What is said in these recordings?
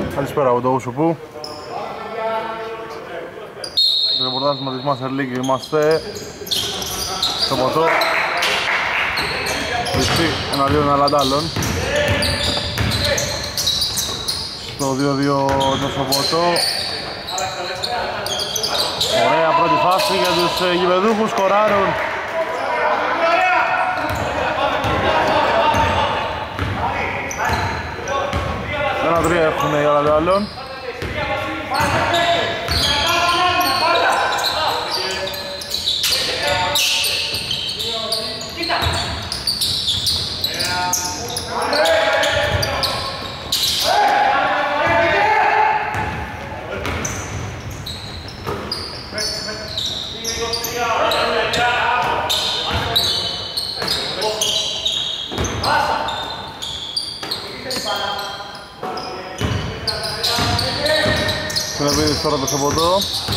Καλησπέρα από το Ουσουπού. Στο ρεπορτάζ με τη Master League είμαστε στο ποτό. Πιστή εναντίον αλλαντάλλων. Στο 2-2 το ποτό. Ωραία πρώτη φάση για τους γηπεδούχους, σκοράρουν. Ένα 3 έχουν οι αλλαντάλλων. Συνεβίδης τώρα το σοποτό.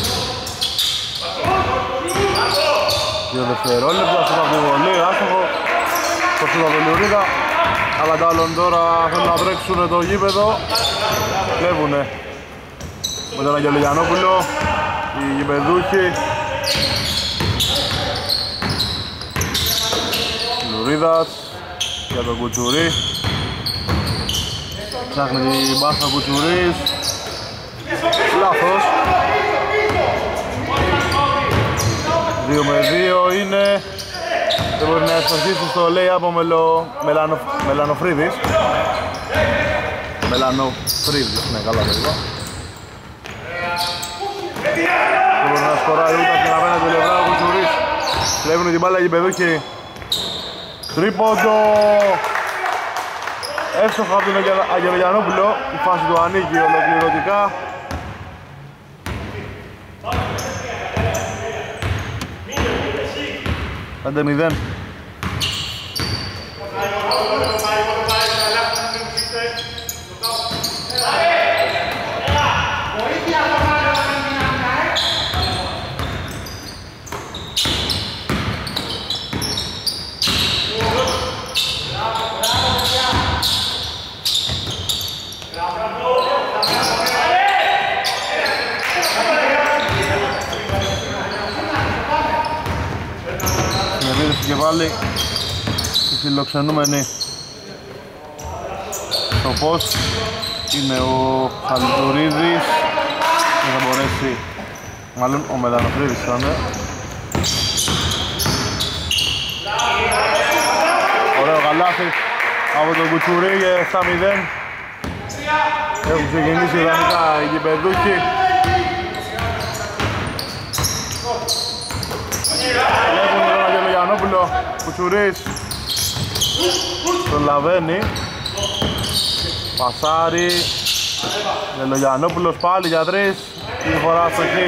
2 δευτερόλεπτα, στο καπτοβολή, άστοχο. Το σούτα του Λιουρίδα. Αλλά τα άλλον τώρα θέλουν να τρέξουν το γήπεδο. Κλέβουνε με τον Αγγελογιαννόπουλο οι γηπεδούχοι. Λιουρίδας για τον Κουτσουρί. Ψάχνει την μπάστα Κουτσουρής. Λάθος. 2 με 2 είναι. Δεν μπορεί να ευστοχίσει στο λέει από Μελανοφρίδης. Μελανοφρίδης, ναι, καλά το είπα. Δεν μπορεί να σκοράρει ούτε από την απέναντι πλευρά ο Κουτσουρής. Κλέβουν την μπάλα γηπεδούχοι. Τρίποντο. Εύστοχα από τον Αγγελογιαννόπουλο. Η φάση του ανοίγει ολοκληρωτικά. 5-0. Και πάλι οι φιλοξενούμενοι στο post είναι ο Χαλιτουρίδης και θα μπορέσει, μάλλον ο Μελανοφρίδης θα είναι. Ωραίο καλάθι από τον Κουτσουρί για 7-0. Έχουν ξεκινήσει ιδανικά οι γηπεδούχοι. Κουτσουρής τον λαβαίνει. Πασάρι. Αγγελογιαννόπουλος πάλι για 3. Την φορά στο χ.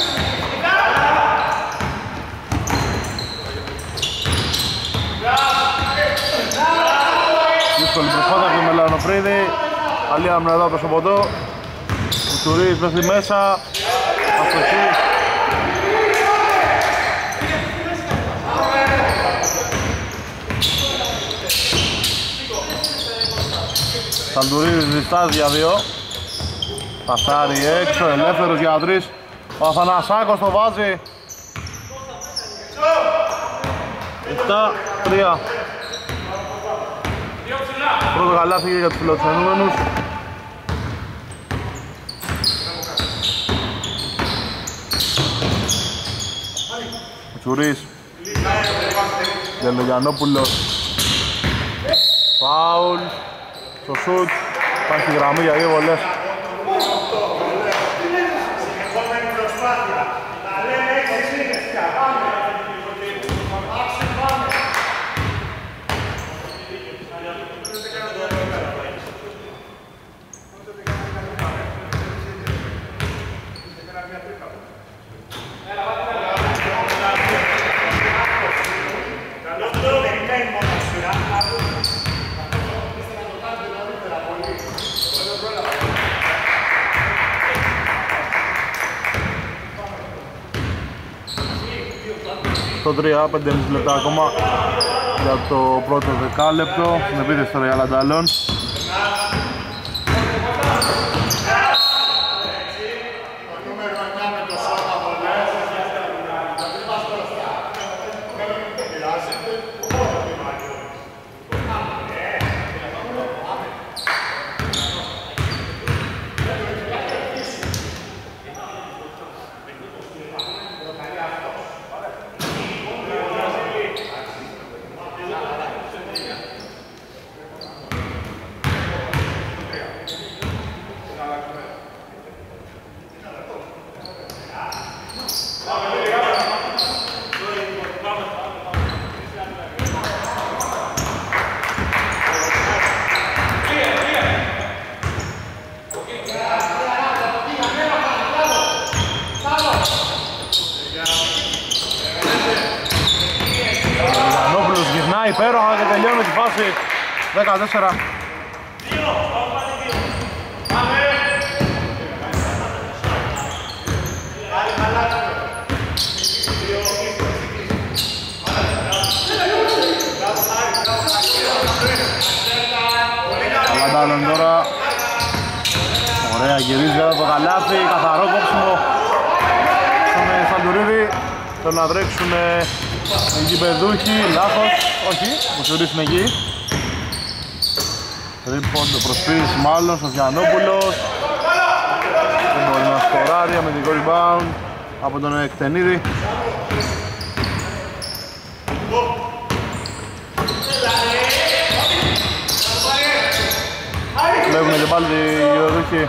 Δύσκολη προσπάθεια από τον Μελανοφρίδη. Καλή άμυνα εδώ από το σοποτό. Κουτσουρής μέχρι μέσα. Αστοχή. Σαλτουρίδης διστάζει για 2. Πασάρι έξω, ελεύθερος για 3. Ο Αθανασάκος το βάζει. 7-3. Πρώτο καλάθι για τους φιλοξενούμενους. Κουτσουρής. Αγγελογιαννόπουλος. Φάουλ. Στο σουτ, υπάρχει στη γραμμή για 2 βολές. Στο 3, 5,5 λεπτά ακόμα για το πρώτο δεκάλεπτο. Στην επίθεση τώρα για Λανταλών. τελειώνει τη φάση. 14. Καλαντάλλον τώρα. Ωραία, γυρίζει εδώ το καλάθι, καθαρό κόψιμο στον Σαντουρίδη. Θέλουν να τρέξουν οι γηπεδούχοι, λάθος, όχι, που θεωρήσουν εκεί. Τρίποντο προσποίηση μάλλον, Σοφιανόπουλος. Δεν μπορεί να σκοράρει, αμυντικό rebound από τον Εκτενίδη. Βλέπουμε και πάλι τη γηπεδούχοι.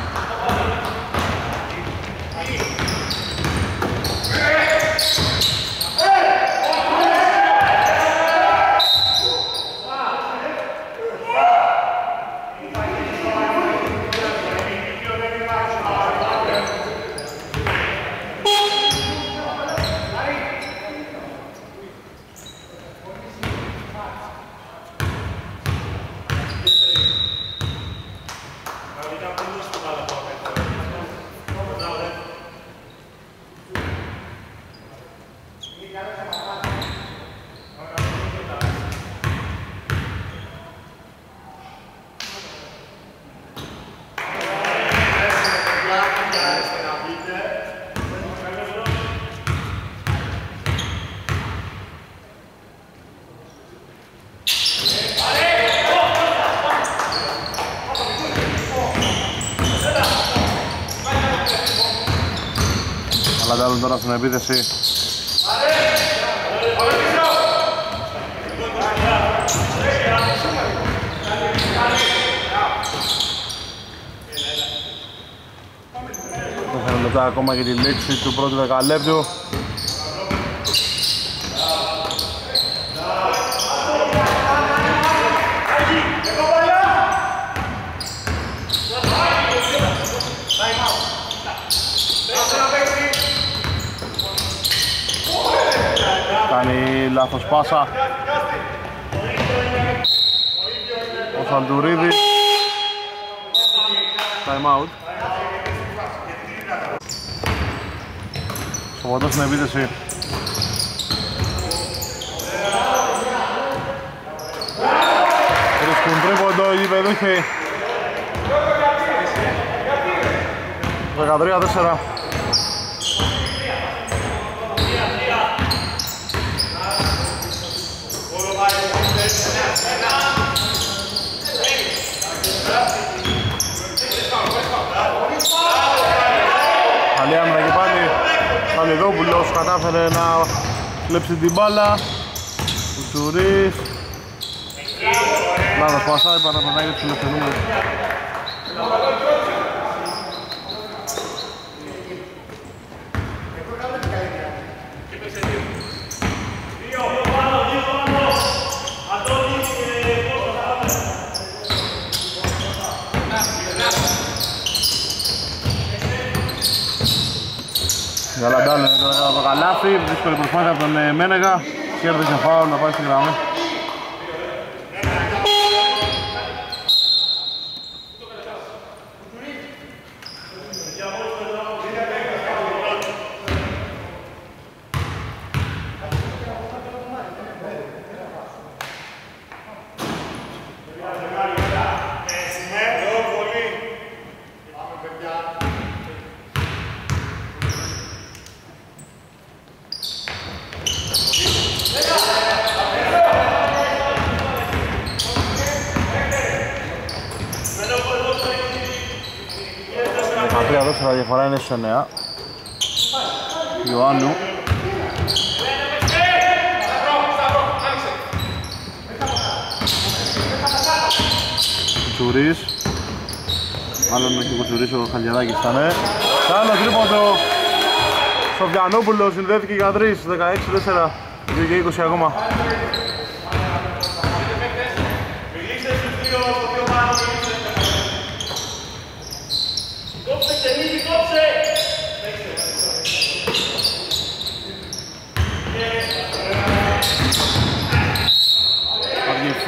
Καλαντάλλον τώρα στην επίθεση. Έχουμε λεπτά ακόμα για τη λήξη του πρώτου δεκαλέπτου. Κάνει λάθος πάσα ο Σαντουρίδης. Time out. Σοβατός στην επίθεση. Βρίσκουν τρίποντο οι γηπεδούχοι. 13-4. Καλή άμυνα και πάλι. Σαλιδόπουλος κατάφερε να κλέψει την μπάλα. Κουτσουρής. Λάθος πασάει, παραπανάει για τους ελευθερούμενους. Καλαντάλλον είναι τώρα το καλάθι, δύσκολη προσπάθεια από τον Μένεγα. Κέρδισε φάουλ να πάει στη γραμμή. Η διαφορά είναι στο 9. Ιωάννου. Κουτσουρής. Άλλον με και Κουτσουρής ο Χαλιαδάκης ήταν. Άλλο τρίποντο. Σοφιανόπουλος συνδέθηκε για 3. 16-4. 2 και 20 ακόμα.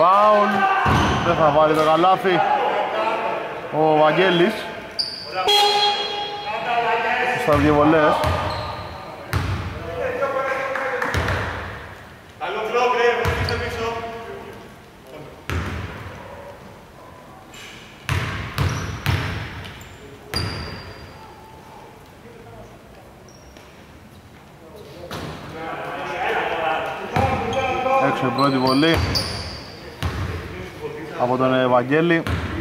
rebound. Δεν θα βάλει το καλάθι ο Βαγγέλης. Στα δύο βολές. Έξω η πρώτη βολή από τον Ευαγγέλη.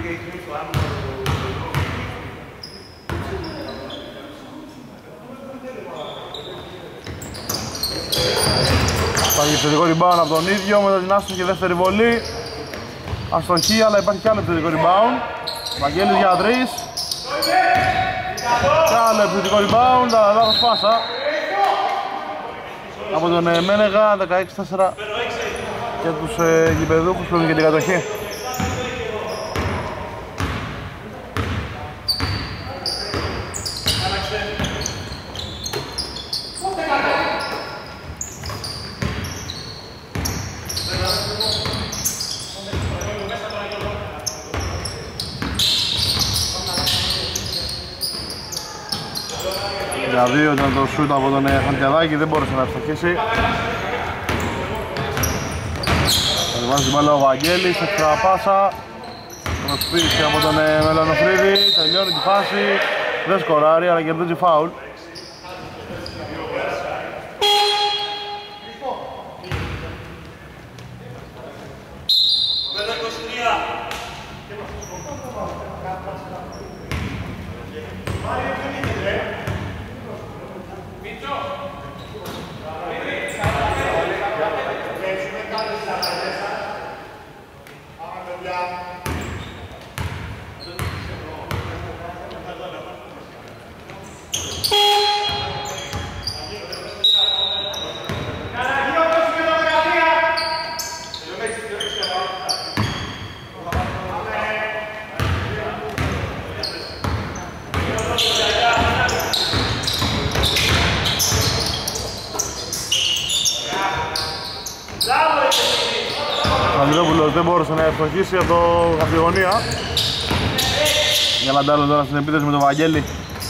Θα γίνει θετικό rebound από τον ίδιο, μετά την άστοχη και δεύτερη βολή. Αστοχή, αλλά υπάρχει κι άλλο θετικό rebound. Βαγγέλης για 3. Κι άλλο επιθετικό rebound, αλλά λάθος πάσα από τον Μένεγα, 16-4 για τους γηπεδούχους που έχουν και την κατοχή. Για δύο ήταν το σούτ από τον Χαντιαδάκη, δεν μπόρεσε να ευστοχίσει. Βάζει την μπάλα ο Βαγγέλης, έξτρα πάσα. Προσπίση από τον Μελανοφρίδη, τελειώνει τη φάση. Δεν σκοράρει, αλλά κερδίζει φάουλ. Ο Ανδρόπουλος δεν μπόρεσε να ευστοχίσει από τη γωνία. Για Λαντάλο τώρα στην επίθεση με τον Βαγγέλη.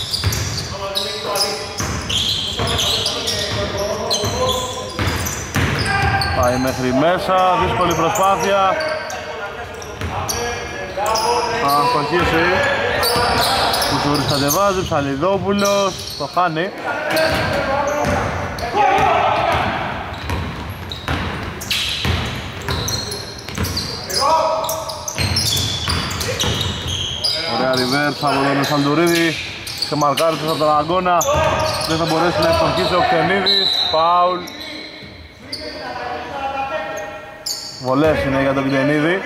Πάει μέχρι μέσα, δύσκολη προσπάθεια. Θα ευστοχίσει. Κουτσούρης κατεβάζει, Ψαλιδόπουλος, το χάνει. Ωραία reverse από τον Σαντουρίδη. Σε μαρκάρισες από τον Αγκώνα. Δεν θα μπορέσει να ευστοχίσει ο Κτενίδης. Φάουλ. Βολές είναι για τον Κτενίδη.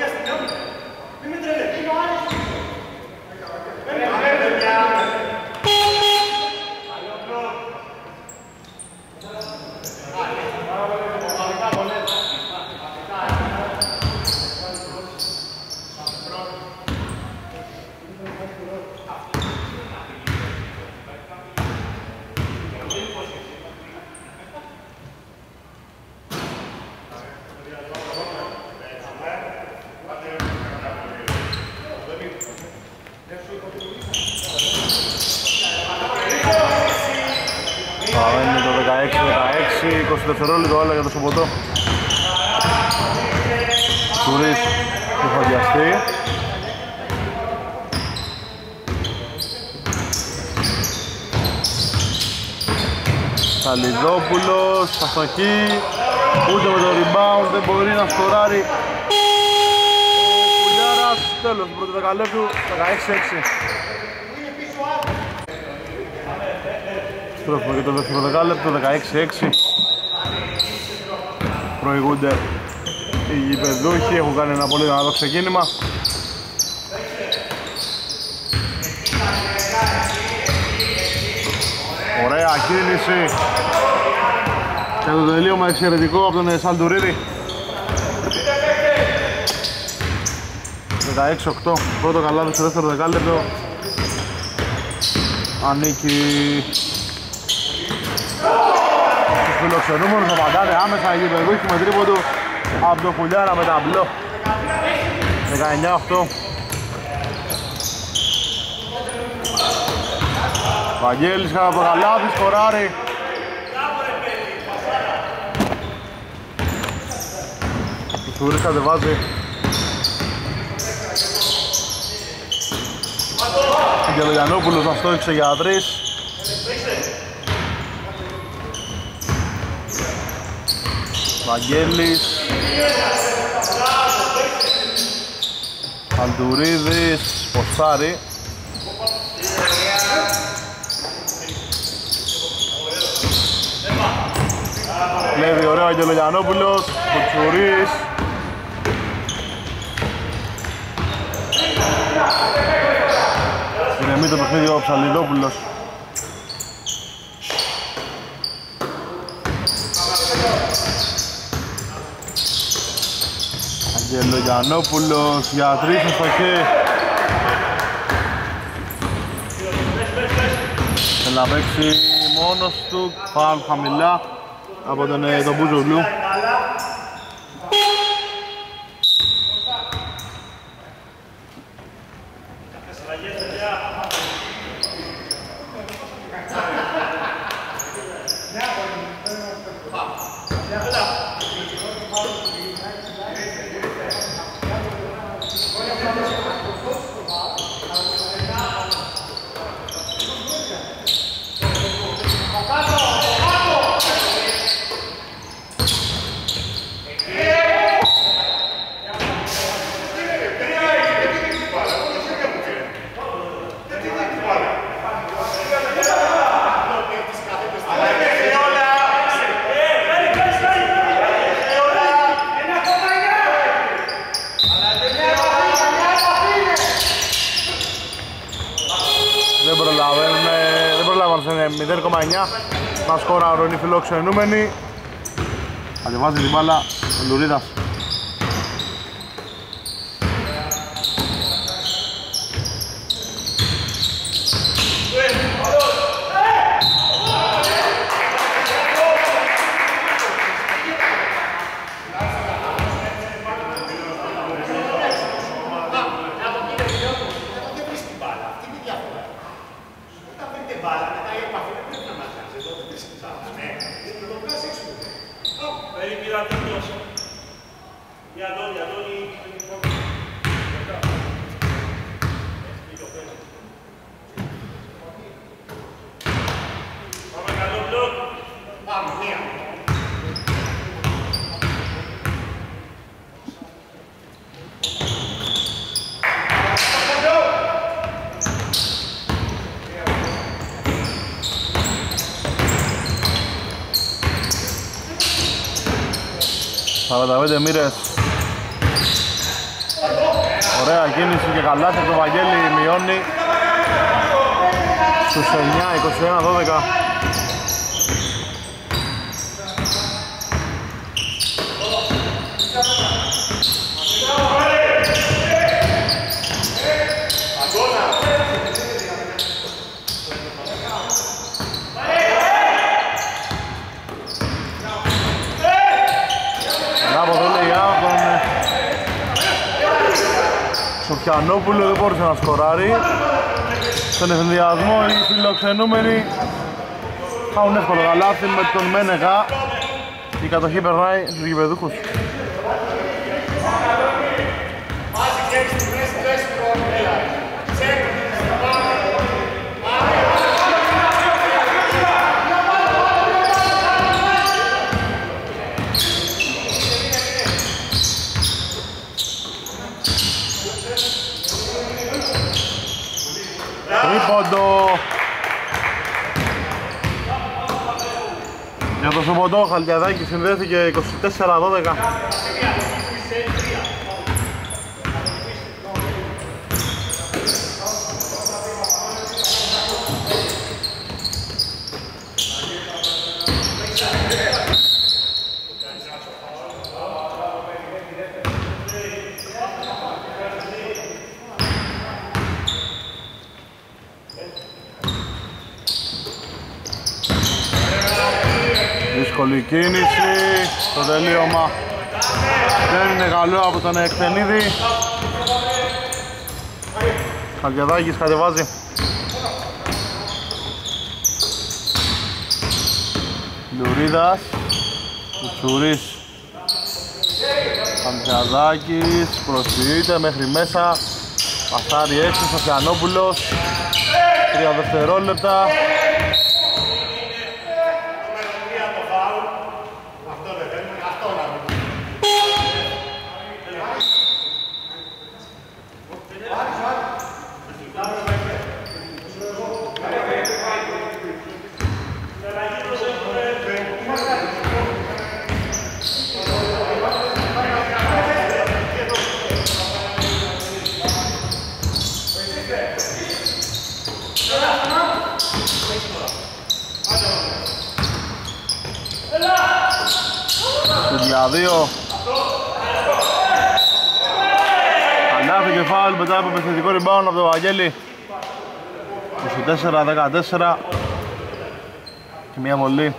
Είναι το 16-16, 20 δευτερόλεπτο όλα για το Σοποτό. Σουρής του Φαδιαστή. Σαλιδόπουλος, αστοχή, ούτε με το rebound δεν μπορεί να σκοράρει. Κουλιάρας, τέλος του πρώτου δεκαλέπτου, 16-6. Στρέφουμε και το δεύτερο δεκάλεπτο, 16-6. Προηγούνται οι γηπεδούχοι, έχουν κάνει ένα πολύ καλό ξεκίνημα. Ωραία κίνηση και το τελείωμα εξαιρετικό από τον Σαλτουρίδη. 16-8, πρώτο καλάθι στο δεύτερο δεκάλεπτο. Ανήκει στους φιλοξενούμενους, απαντάνε άμεσα οι γηπεδούχοι με τρίποντο από το Κουλιάρα με ταμπλό. 19-8. Βαγγέλης κατά το Γαλάθη, σκοράρει. Ο Σουρής κατεβάζει. Ο Γελογιαννόπουλος να στόχιξε για 3. Βαγγέλης, Αλτουρίδης, ποστάρι. Κλέβει ωραίο ο Αγγελογιαννόπουλος, Κουτσουρής. Ηρεμεί το παιχνίδι ο Ψαλιδόπουλος. Αγγελογιαννόπουλος για 3 στο χέρι. Θέλει να παίξει μόνος του, φάουλ χαμηλά από τον Μπουζογλου. Δεν 0,9 να σκοράρουν οι φιλοξενούμενοι. Κατεβάζει την μπάλα ο Λουρίδας. Μοίρες. Ωραία κίνηση και καλά από το Βαγγέλη, μειώνει στους 9, 21-12. Σοφιανόπουλο δεν μπόρεσε να σκοράρει. Στον ευθυνδιασμό οι φιλοξενούμενοι χάουν εύκολο καλάθι με τον Μένεγα. Η κατοχή περνάει στους γηπεδούχους. Τρίποντο για το Σοποντό, Χαλκιαδάκη συνδέθηκε 24-12. Δύσκολη κίνηση στο τελείωμα Δεν είναι καλό από τον Εκτενίδη. Χαλκιαδάκης κατεβάζει. Λουρίδας, Κουτσουρής, Χαλκιαδάκης, προσφυγείται μέχρι μέσα. Πασάρι έξω, Σοφιανόπουλος, 3 δευτερόλεπτα. Για 2. Ανάφη και φάουλ μετά από επιθετικό rebound από τον Βαγγέλη. 24-14 και μια βολή.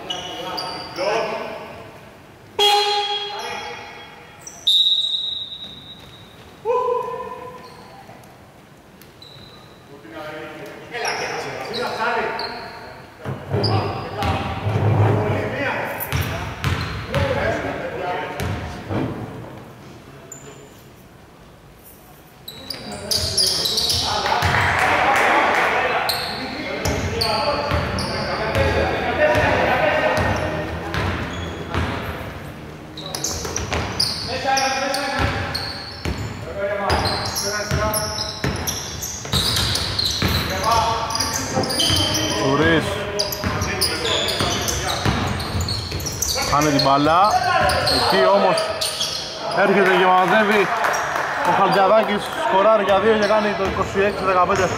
Χάνει την μπάλα, εκεί όμως έρχεται και μαζεύει ο Χαλκιαδάκης, σκοράρει για 2 και κάνει το 26-15.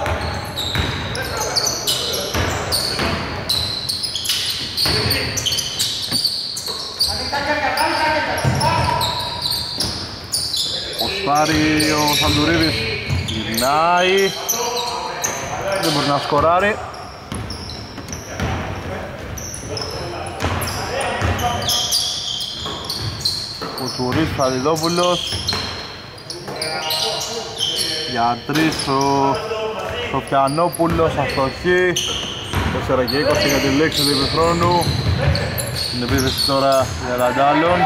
Οστάρει ο Σαντουρίδης, γυρνάει, δεν μπορεί να σκοράρει. Κουτσουρής, Φαριδόπουλος, για 3 ο Σοφιανόπουλος, αστοχή, 4 και 20 για τη λήξη του ημιχρόνου. Την επίθεση τώρα για Ραντάλλον.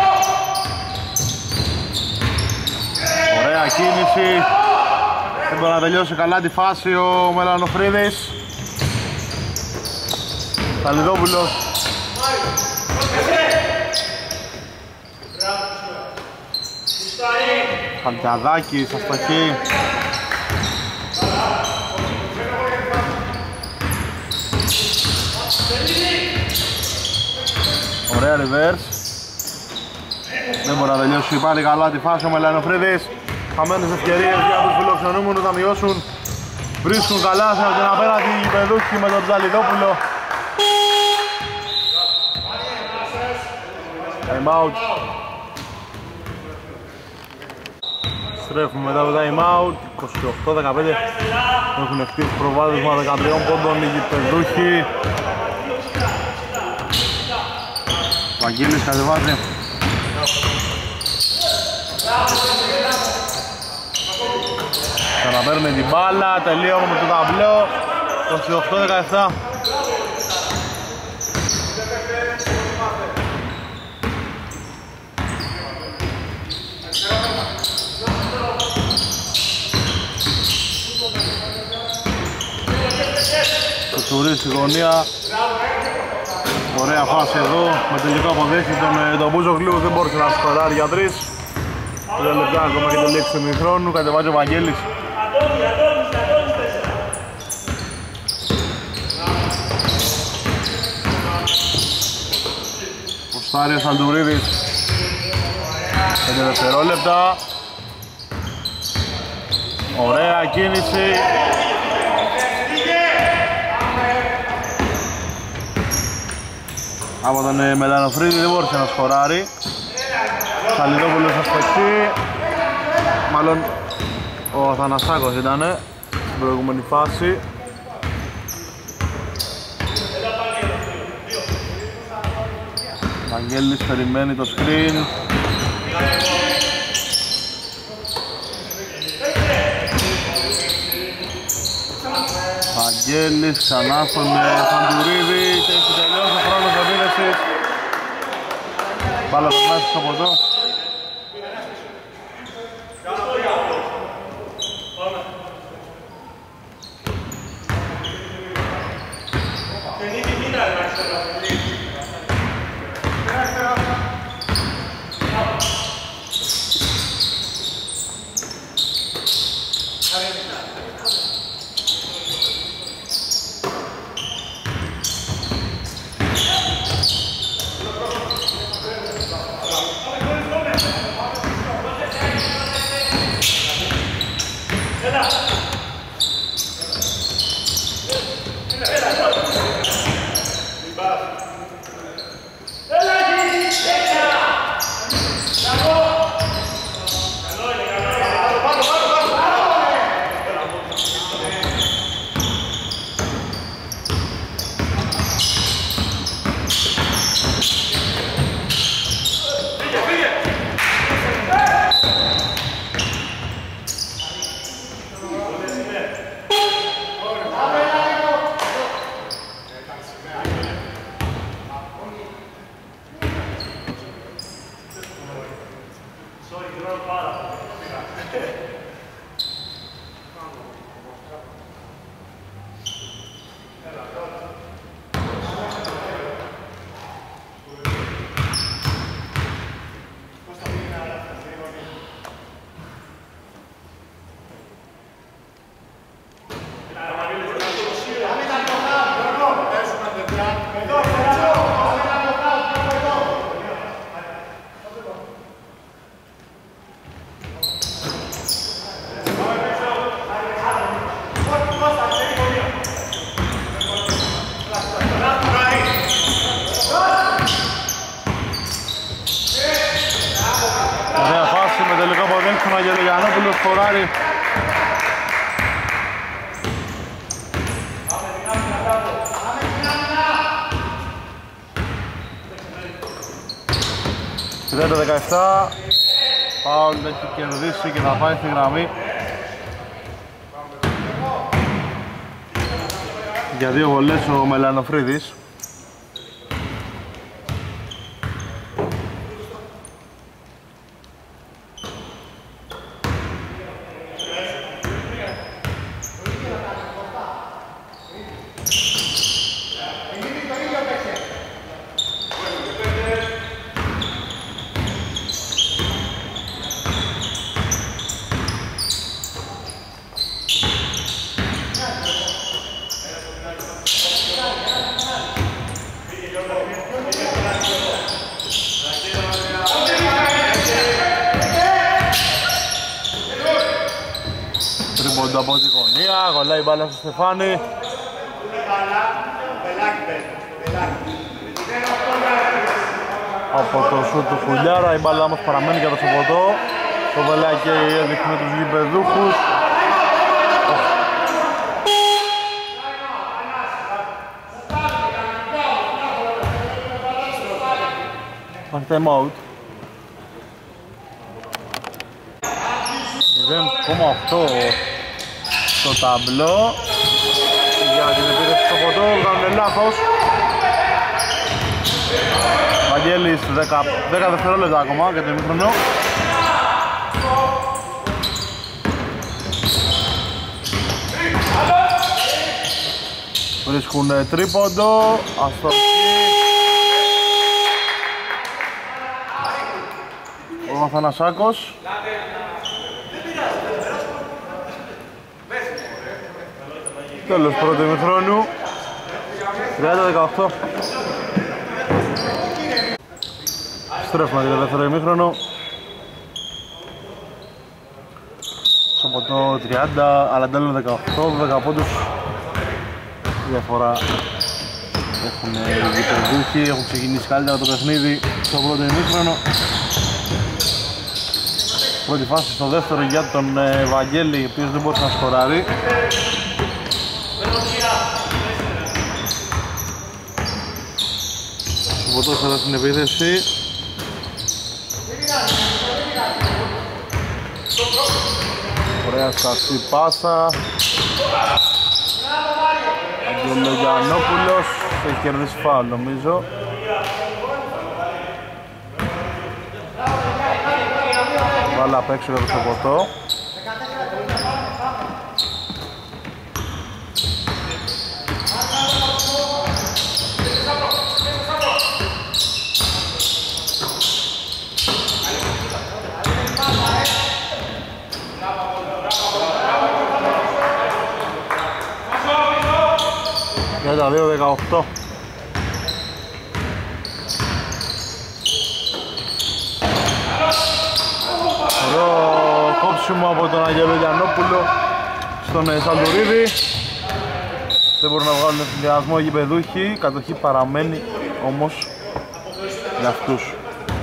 Ωραία κίνηση, δεν μπορεί να τελειώσει καλά τη φάση ο Μελανοφρίδης. Φαριδόπουλος. Χαλκιαδάκης, αστοχή. Ωραία reverse. Δεν μπορεί να τελειώσει πάλι καλά τη φάση ο Μελανοφρίδης. Χαμένες ευκαιρίες για τους φιλοξενούμενους να μειώσουν. Βρίσκουν καλά σε την απέναντι γηπεδούχοι με τον Τζαλιδόπουλο. Time out. Στρέφουμε μετά το time out. 28-15. Έχουν χτίσει προβάδισμα 13 πόντων οι γηπεδούχοι. Βαγγέλης κατεβάζει. Ξαναπαίρνει την μπάλα, τελείωμα με το ταμπλό. 28-17. Κουτσουρής στη γωνία. Ωραία φάση εδώ με τελικό αποδέχτη τον Μπούζογλου, δεν μπόρεσε να σκοράρει για 3. 3 λεπτά ακόμα και το λήξη του ημιχρόνου, κατεβάζει ο Βαγγέλης. Ποστάρει ο Σαλτουρίδης. 5 δευτερόλεπτα. Ωραία κίνηση. Από τον Μελανοφρίδη δεν μπόρεσε να σκοράρει. Σαλιδόπουλος αστοχή. Μάλλον ο Αθανασάκος ήταν στην προηγούμενη φάση. Βαγγέλης περιμένει το screen. Βαγγέλης ξανά στον Φαντουρίδη και έχει τελειώσει ο χρόνος επίδεσης. Μπάλα περνάει στο ποτό. Φοράρι. Τριάντα 17. Πάουλ έχει κερδίσει και θα πάει στη γραμμή για 2 βολές ο Μελανοφρίδης. Από τη γωνία, γολάει η μπάλα στο Στεφάνη. Από το σούτ του Χουλιάρα, η μπάλα όμως παραμένει για το Σοποτό. Το Βελάκι έδειχνε τους γηπεδούχους. Υπάρχει time out. 0,8 στο ταμπλό για την επίθεση στο ποτό, κάνουν λάθος. Βαγγέλης 10 δευτερόλεπτα ακόμα για το ημίχρονο. Βρίσκουν τρίποντο, αστοχή. Ο Αθανασάκος. Τέλος πρώτου ημιχρόνου, 30-18. Στρέφουμε για το δεύτερο ημίχρονο. Σοποτό 30, Αλαντέλο 18, 12 πόντους. Διαφορά έχουν οι γηπεδούχοι, έχουν ξεκινήσει καλύτερα το παιχνίδι στο πρώτο ημίχρονο. Πρώτη φάση στο δεύτερο για τον Βαγγέλη, ο οποίος δεν μπορούσε να σκοράρει. Σοποτός εδώ στην επίθεση. Ωραία σταθή πάσα. Αγγελογιαννόπουλος έχει κερδίσει φάουλ νομίζω. Βάλα απ' έξω για το ποτό. Για τα 2-18. Ωραίο κόψιμο από τον Αγγελογιαννόπουλο στον Σαλτουρίδη. Δεν μπορούν να βγάλουν ευθυνδιασμό οι γηπεδούχοι. Κατοχή παραμένει όμως για αυτούς.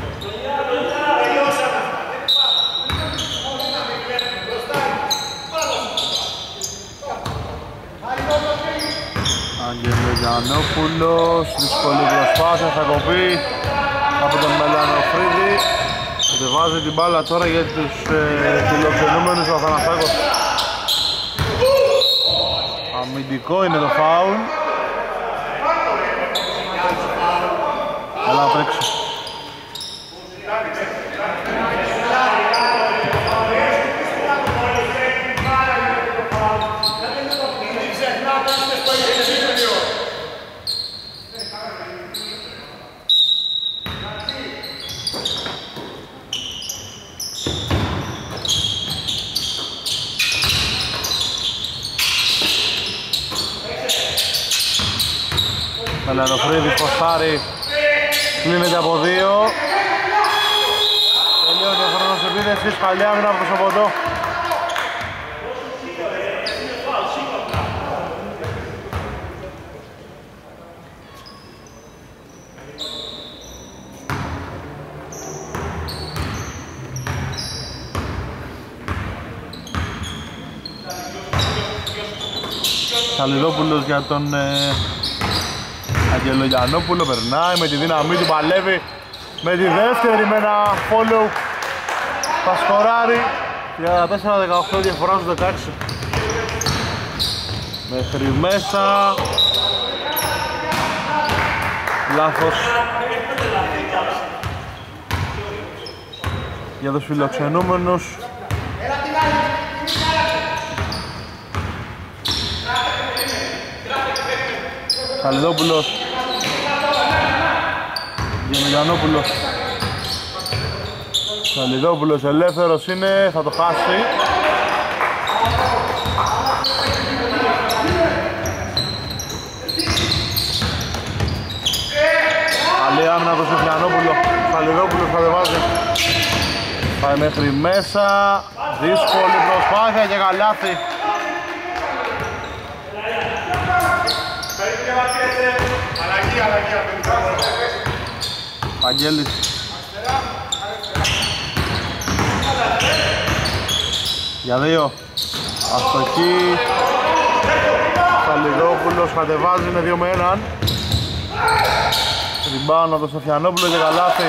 Αγγελογιαννόπουλος, δύσκολη προσπάθεια, θα κοπεί από τον Μελανοφρίδη. Κατεβάζει την μπάλα τώρα για τους φιλοξενούμενους ο Αθανασάκος. Αμυντικό είναι το φάουλ. Αλλά απ' έξω. Μελανοφρίδης ποστάρει, κλείνεται από 2. Τελείωσε ο χρόνος επίδεσης, καλή άμυνα από το Σοποτό. Σαλιδόπουλος για τον Αγγελογιαννόπουλο, περνάει με τη δύναμή του, παλεύει με τη δεύτερη με ένα follow. Θα σκοράρει 34-18, διαφορά στους 16. Μέχρι μέσα. Λάθος για τους φιλοξενούμενους. Σαλιδόπουλος, Αγγελογιαννόπουλος. Σαλιδόπουλος ελεύθερος είναι, θα το χάσει. Καλή άμυνα από τον Σοφιανόπουλο. Σαλιδόπουλος κατεβάζει. Πάει μέχρι μέσα. Δύσκολη προσπάθεια και καλάθι. Παγγέλης. Για 2. Αστοχή. Σαλιδόπουλος κατεβάζει, είναι 2 με 1. Ριμπάουν από τον Σοφιανόπουλο και καλάθι.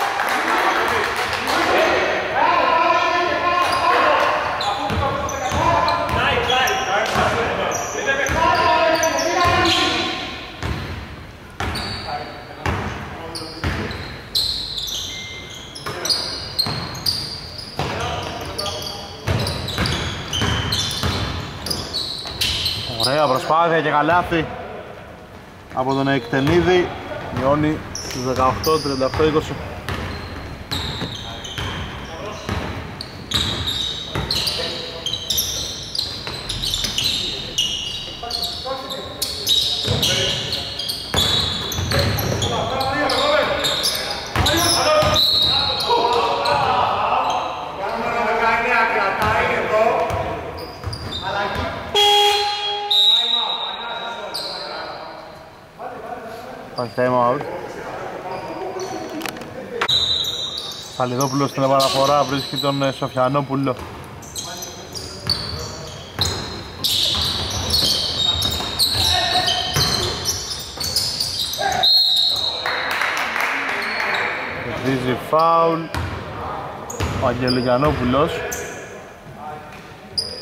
Ωραία προσπάθεια και καλάθι από τον Εκτενίδη. Μειώνει στους 18, 38-20. Time out. Σαλιδόπουλος στην επαναφορά βρίσκει τον Σοφιανόπουλο. Κερδίζει φάουλ ο Αγγελογιαννόπουλος.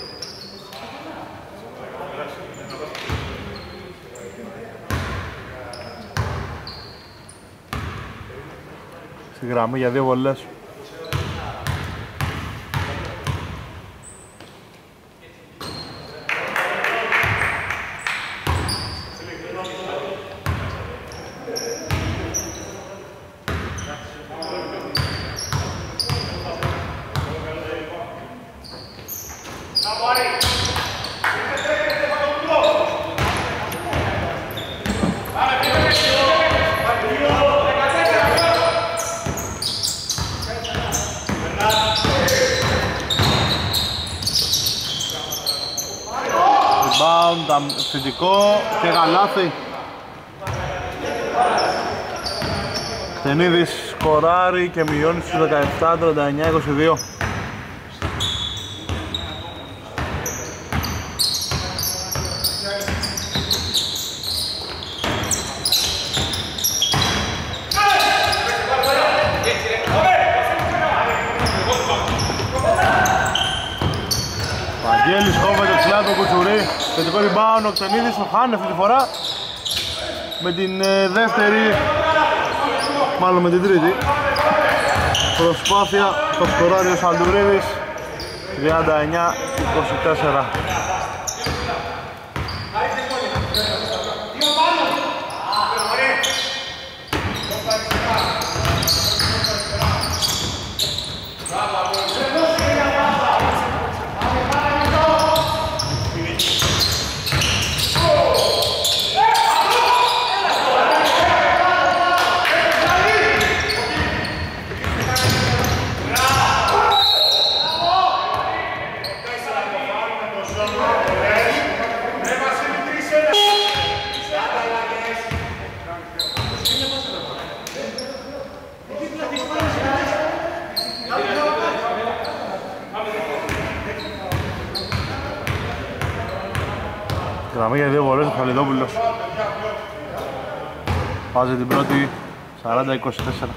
στη γραμμή για 2 βολές. Θετικό και γαλάθι. Κτενίδης σκοράρει και μειώνει στους 17, 39-22. Βαγγέλης κόβεται ψηλά το κουτσουρί. Θετικό rebound, ο Κτενίδης το χάνει αυτή τη φορά με την δεύτερη, μάλλον με την τρίτη προσπάθεια. Το σκοράρει ο Σαλτουρίδης 39-24. Γραμμή για 2 βολές ο Χαλιδόπουλος. Βάζει την πρώτη 40-24.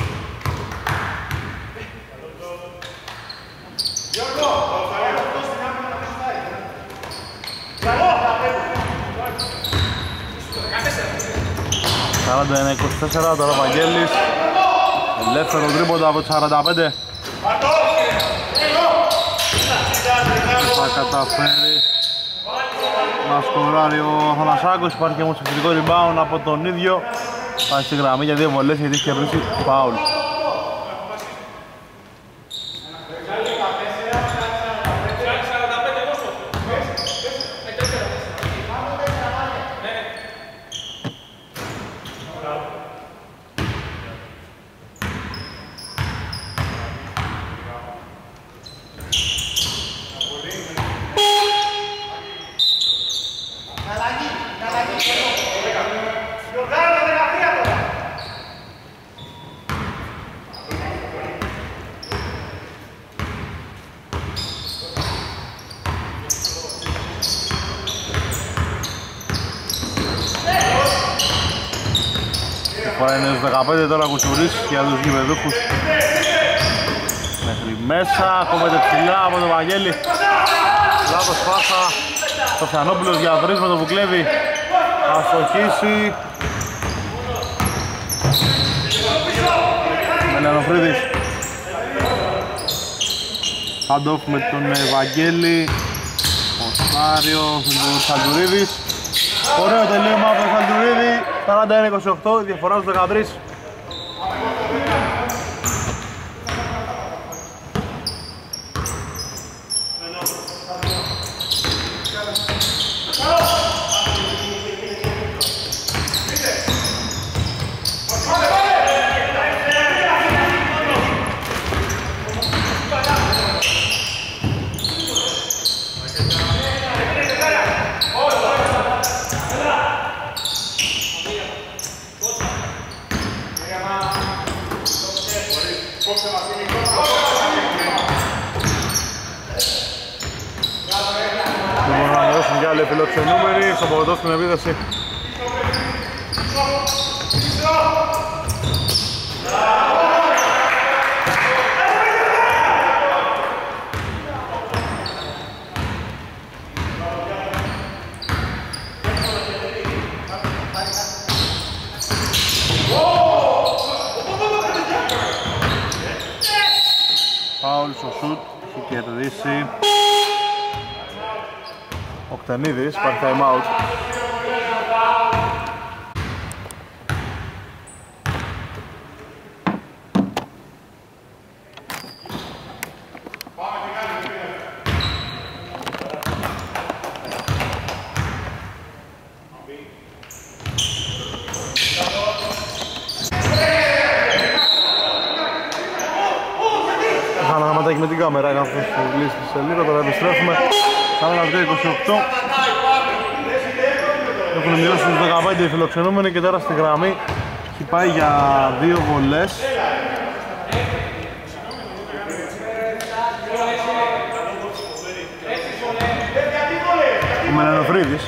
Τώρα ο Βαγγέλης ελεύθερο τρίποντα από τις 45. Θα καταφέρει να σκοράρει ο Θανασάκος. Υπάρχει όμως εξαιρετικό rebound από τον ίδιο. Πάει στη γραμμή για 2 βολές γιατί έχει βρει φάουλ. Φορά είναι στους 15 τώρα Κουτσουρής για τους γηπεδούχους. Μέχρι μέσα, κόβεται ψηλά από τον Βαγγέλη. Λάθος πάσα, το Φιανόπουλος για βρεις με το Βουκλέβη. Αστοχίσει. Μελανοφρίδης. Hand-off με τον Βαγγέλη. Ο Στάριο, ο Σαλτουρίδης. Ωραίο τελείωμα από τον Σαλτουρίδη. 41-28, διαφορά στους 13. Μπορούν να δώσουν κι άλλοι φιλοξενούμενοι στο ποδοτό στην επίδεση. σουτ, έχει κερδίσει ο Κτενίδης, υπάρχει time out. Με την κάμερα είναι αυτός που γλύσει σε λίγο, τώρα επιστρέφουμε. Σαν ένα 28. Έχουν μειώσει τους 15 οι φιλοξενούμενοι και τώρα στη γραμμή έχει πάει για 2 βολές. Ο Μελανοφρίδης.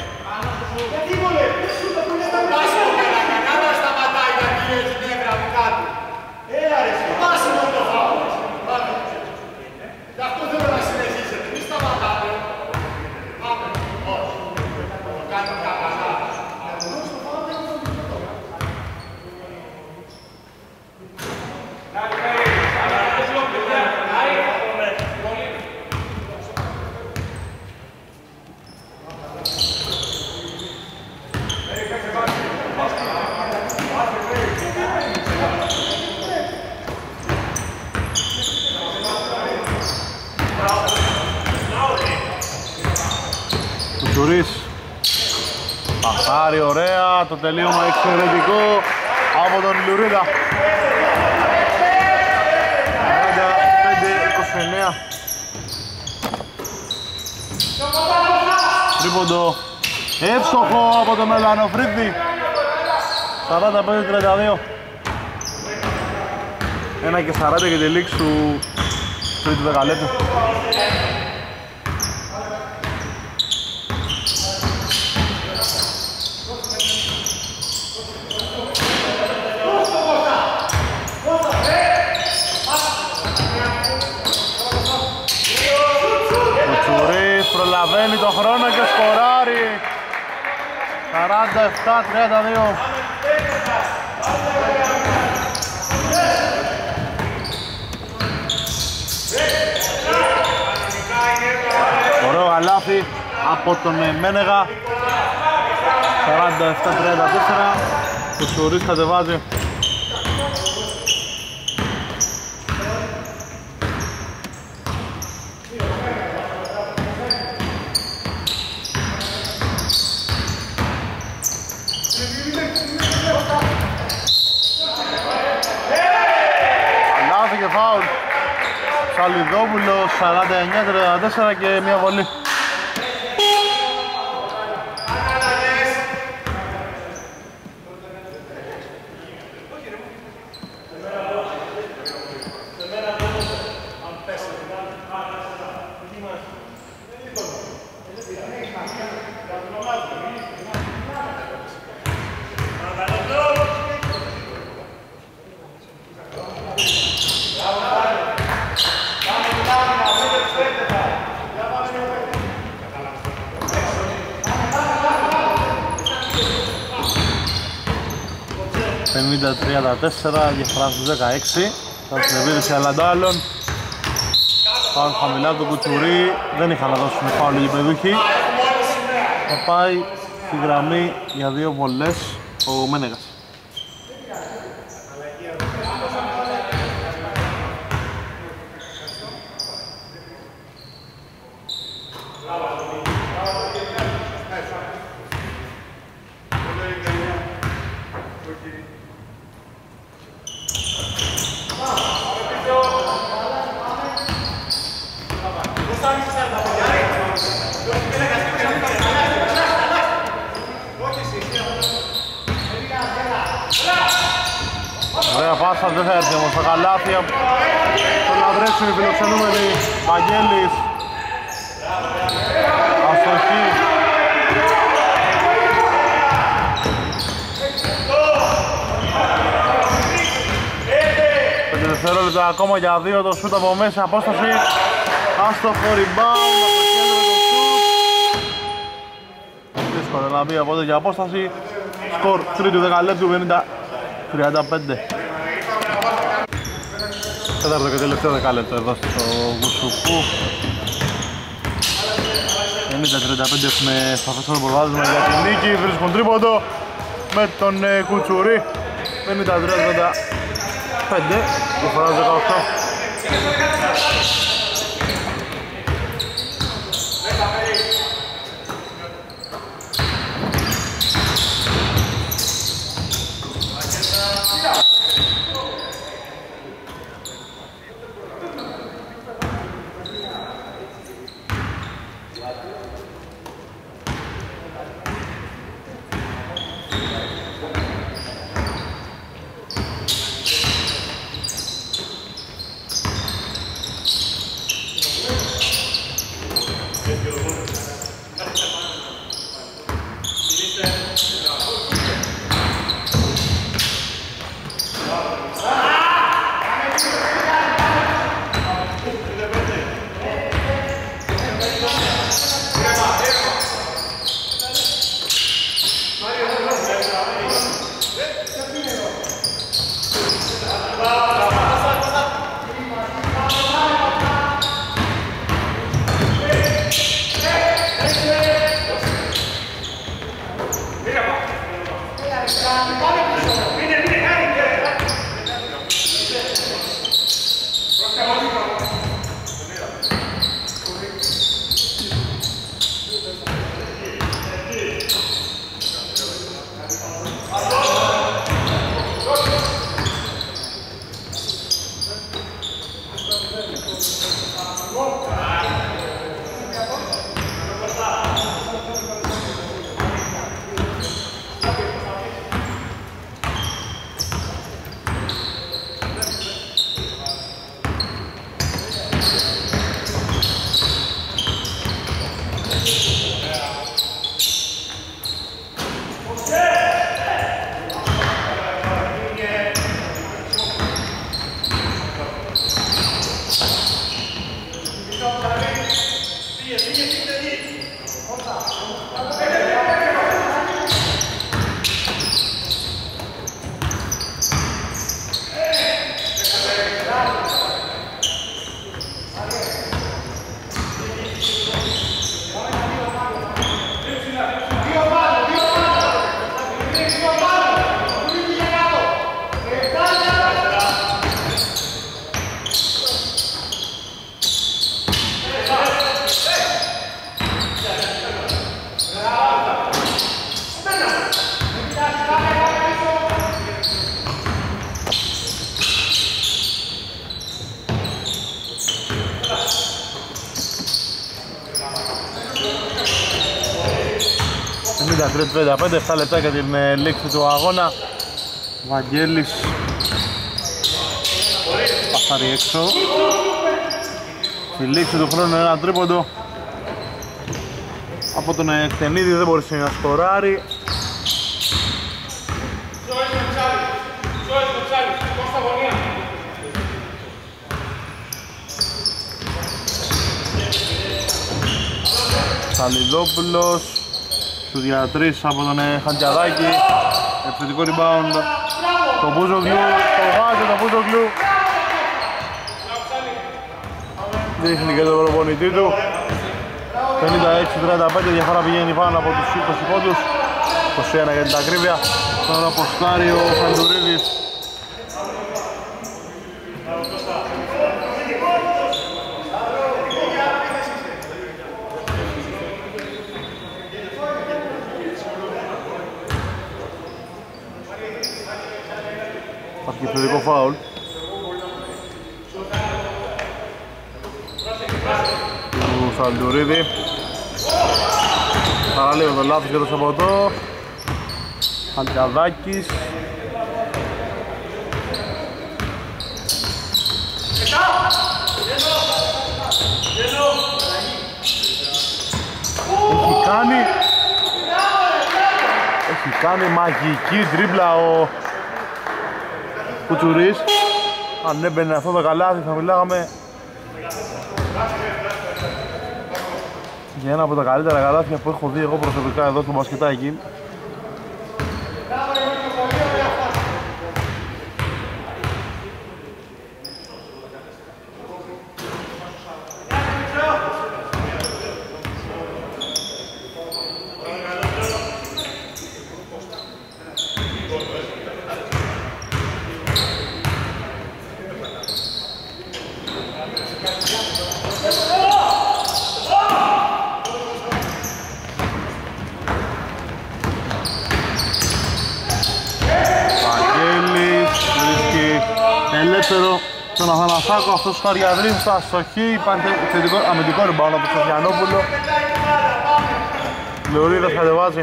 Πασάρι ωραία, το τελείωμα εξαιρετικό από τον Λουρίδα. 45-29. Τρίποντο εύστοχο από τον Μελανοφρίδη. 45-32. 1 και 40 για τη λήξη του τρίτου δεκαλέπτου. Προλαβαίνει το χρόνο και σκοράρει. 47-32. Ωραίο γαλάφι από τον Μένεγα. 47-34. Ο Σουρής κατεβάζει. Φάουλ Σαλιδόπουλος 49-34 και μια βολή. Διαφορά στους 16. Θα συνεβίδει σε αλλαντάλλον. Φάουλ χαμηλά του Κουτσουρί. Δεν είχαν να δώσουν φάουλ οι γηπεδούχοι. Θα πάει στη γραμμή για 2 βολές ο Μένεγας. Ωραία πάσα, δεν θα έρθει όμως τα καλάθια. Θέλουν να βρέξουν οι φιλοξενούμενοι. Βαγγέλης. Αστοχή. 5 δευτερόλεπτα ακόμα για 2 το σούτ από μέσα απόσταση. Άστοχο rebound από το κέντρο του σούτ. Δύσκολο να μπει από εδώ για απόσταση. Σκορ τρίτου δεκαλέπτου 50-35. Τέταρτο και τελευταίο δεκάλεπτο εδώ στο Γουσ. Σουφού. 50-35 έχουμε σταθώς στο προβάδισμα για την νίκη. Βρίσκουν τρίποντο με τον Κουτσουρί. 53-35. Διαφορά 18. ...53-35, 7 λεπτά για την λήξη του αγώνα. Βαγγέλης πασάρει έξω. Στη λήξη του χρόνου ένα τρίποντο από τον Εκτενίδη, δεν μπορούσε να σκοράρει. Σαλιδόπουλος στους διατρείς από τον Χαντιαδάκη. Επιθετικό rebound το Μπούζογλου, το βάζει το Μπούζογλου. Δείχνει και τον προπονητή του. 56-35, διαφορά πηγαίνει πάνω από τους 20 πόντους. 21 για την ακρίβεια. Τώρα ποστάρει ο Φαντουρίδης. Επιθετικό φάουλ του Φαντουρίδη. Παραλίγο το λάθος για το Σαμποτό. Χαντιαδάκης. Έχει κάνει μαγική τρίπλα ο Κουτσουρής. Αν έμπαινε αυτό το καλάθι θα μιλάγαμε για ένα από τα καλύτερα καλάθια που έχω δει εγώ προσωπικά εδώ στο μπασκετάκι. Παπασάκο, αυτός του Αριαδρύμ στα αστοχή, υπάρχει αμυντικό rebound από τον Σοφιανόπουλο. Λεωρίδας κατεβάζει.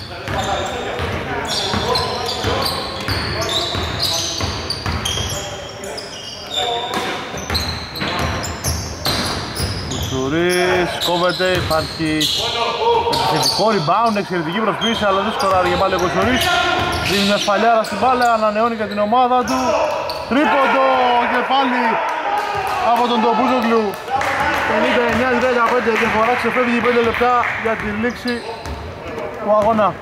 Κουτσουρής, κόβεται, υπάρχει επιθετικό rebound, εξαιρετική προσπίση, αλλά δεν σκοράρει και πάλι ο Κουτσουρής. Δίνει μια σφαλιάρα στην μπάλα, ανανεώνει και την ομάδα του. Τρίποντο και πάλι από τον Τοπούζογλου. 59-15 διαφορά, ξεφεύγει 5 λεπτά για τη λήξη του αγώνα.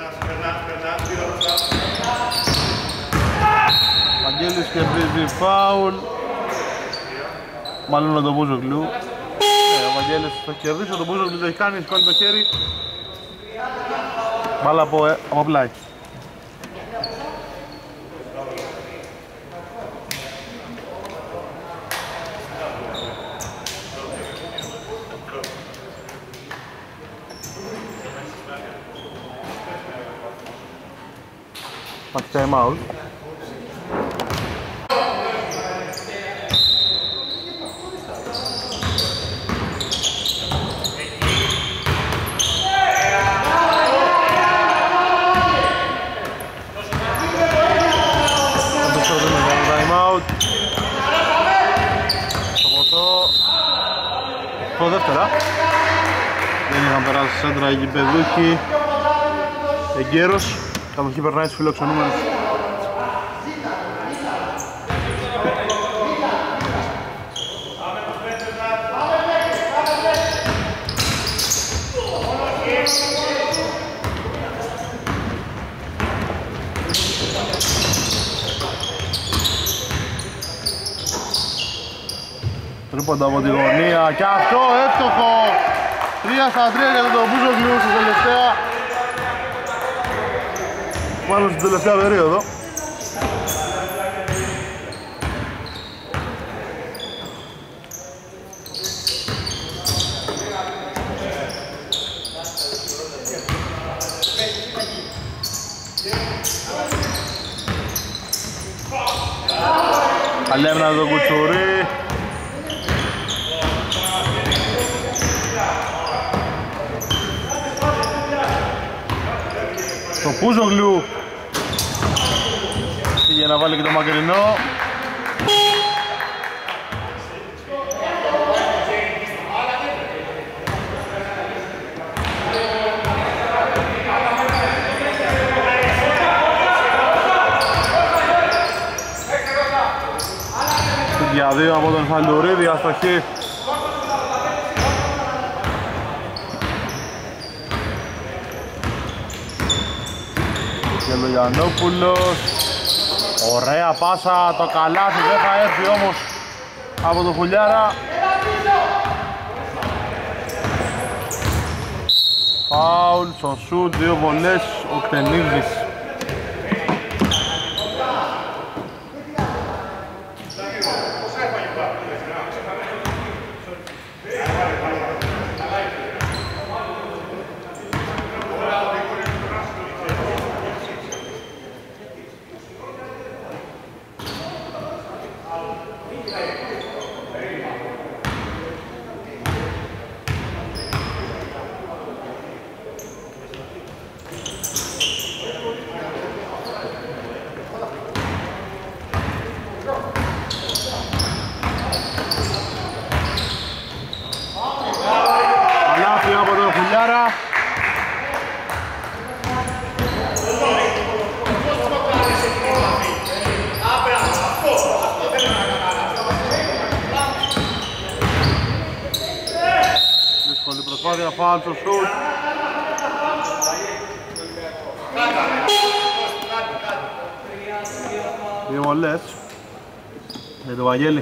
Βαγγέλης και βρίζει φάουλ. Μάλλον ο Τοπούζογλου. Ο Βαγγέλης θα κερδίσει, ο Τοπούζογλου το έχει κάνει, σηκώνει το χέρι. Μπάλα από πλάι. Υπάρχει time out. Το δεύτερα. Δεν είχαν περάσει σέντρα οι γηπεδούχοι. Εγκαίρος. Κατοχή περνάει στους φιλοξενούμενους. Τρίποντα από τη γωνία και αυτό εύστοχο. 3-3 για τον Τοπούζογλου στη τελευταία. Μάλλον στην τελευταία περίοδο. Καλή έμεινα τον Κουτσουρί. Το Πούζογλου πήγε να βάλει και το μακρινό. Για δύο από τον Χαλουρίδη, αστοχή. Γελογιαννόπουλος. Ωραία πάσα, το καλάθι δεν θα έρθει όμως από τον Χουλιάρα. Φάουλ, στο σουτ, δύο βολές, ο Κτενίδης. Δύσκολη προσπάθεια, φάουλ στο σουτ. Δύο βολές για τον Βαγγέλη.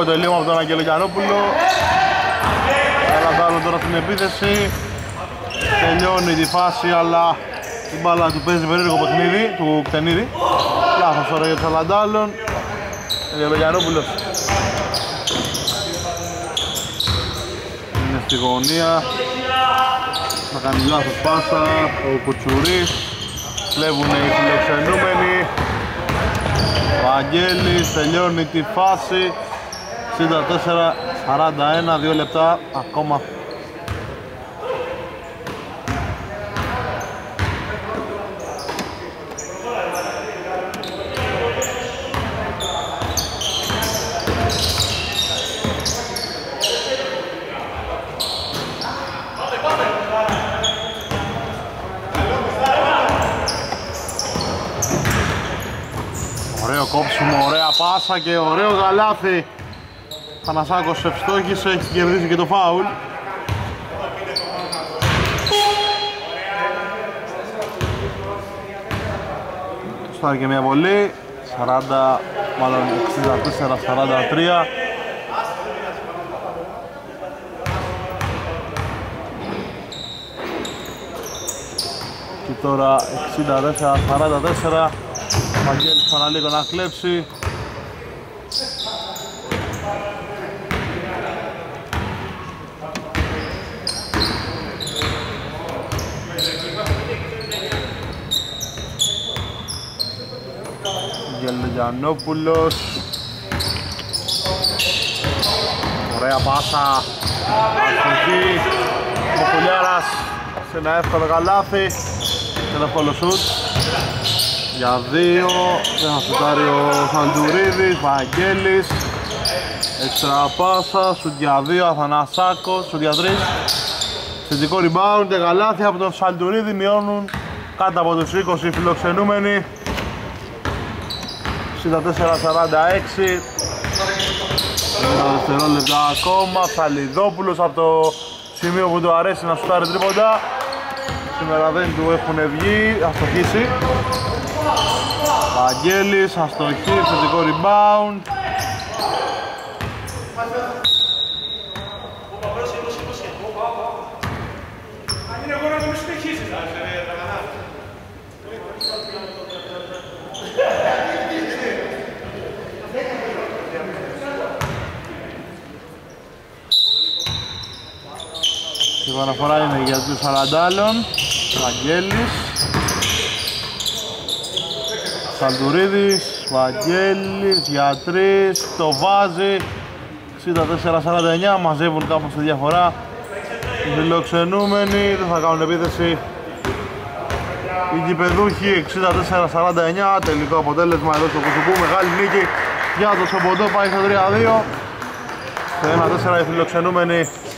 το τελείωμα από τον Αγγελογιαννόπουλο. Σαλαντάλον τώρα στην επίθεση. Τελειώνει τη φάση, αλλά η μπάλα του παίζει περίεργο παιχνίδι, του Κτενίδη. Λάθος τώρα για τον Σαλαντάλον. Αγγελογιαννόπουλος είναι στη γωνία. Θα κάνει λάθος πάσα, ο Κουτσουρής. Κλέβουν οι φιλοξενούμενοι. Βαγγέλης τελειώνει τη φάση. 64-41, 2 λεπτά ακόμα. Ωραίο κόψιμο, ωραία πάσα και ωραίο γαλάθι. Θανασάκος ευστόχησε, έχει κερδίσει και το φάουλ. Στάρει και μια βολή, 64-43. Και τώρα 64-44. Βαγγέλης ξαναλίγο να κλέψει. Γελογιαννόπουλος. Ωραία πάσα. Αστοχή. Ο Κουλιάρας σε ένα εύκολο καλάθι. Και ένα εύκολο σουτ. Για 2. Δεν θα σουτάρει ο Σαντουρίδης. Βαγγέλης. Έξτρα πάσα. Σουτ για 2. Αθανασάκος. Σουτ για 3. Θετικό rebound και καλάθι από τον Σαντουρίδη. Μειώνουν κάτω από τους 20 φιλοξενούμενοι. 64-46. Ένα δευτερόλεπτα ακόμα. Ψαλιδόπουλος από το σημείο που του αρέσει να σουτάρει τρίποντα. Σήμερα δεν του έχουν βγει. Αστοχίσει. Βαγγέλης, αστοχή, θετικό rebound. Η επαναφορά είναι για τους Σαλαντάλων. Βαγγέλης, Σαλτουρίδης, Βαγγέλης για 3, το βάζει. 64-49, μαζεύουν κάπως τη διαφορά. Οι φιλοξενούμενοι δεν θα κάνουν επίθεση. Οι γηπεδούχοι 64-49, τελικό αποτέλεσμα εδώ στο Κουσουκού. Μεγάλη νίκη για το Σομποντό, πάει στο 3-2. Στο 1-4 οι φιλοξενούμενοι